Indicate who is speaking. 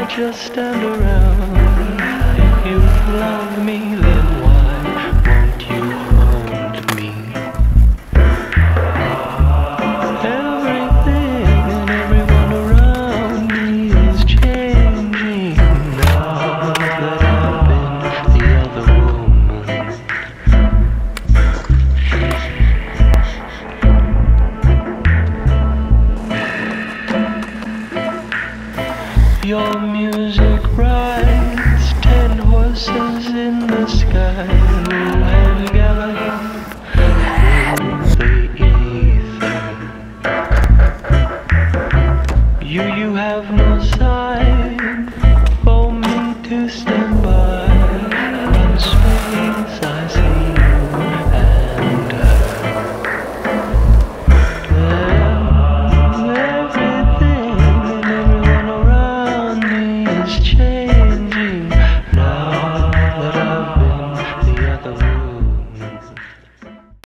Speaker 1: just stand around. If you love me, then why won't you hold me? Everything and everyone around me is changing now that I've been the other woman. Your music rides 10 horses in the sky.